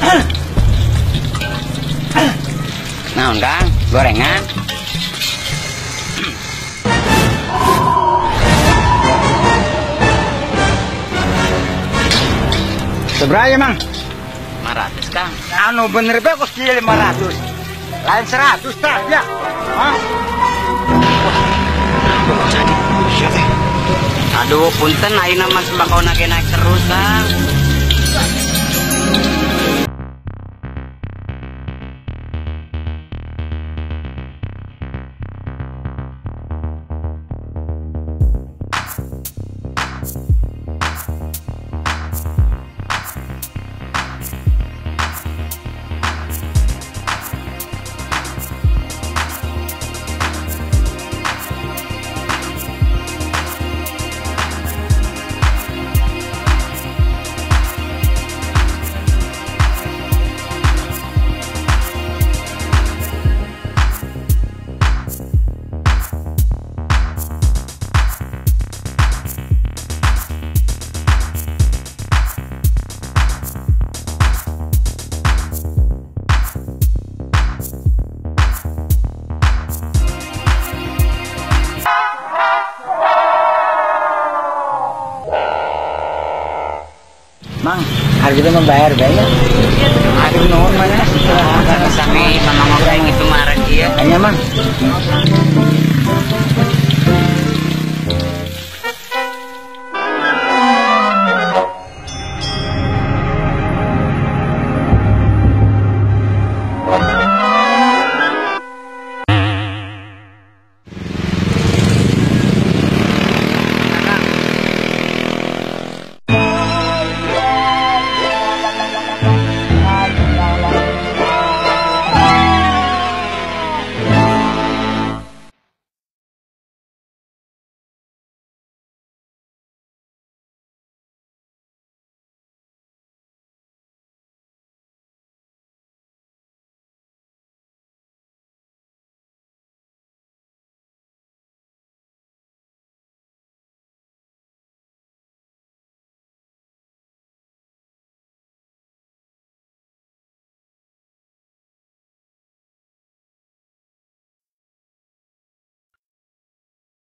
Naon Kang? Gorengan? Seberapa Mang? 500 Kang. Anu bener be kos kieu 500. Lain 100 tah ya. Hah? Aduh, punten ayeuna mah sembako naik terus Kang. Mang, hari itu membayar bayar. Aduh nuhun mana? Sami mamang orang itu marah dia. Hanya Mang.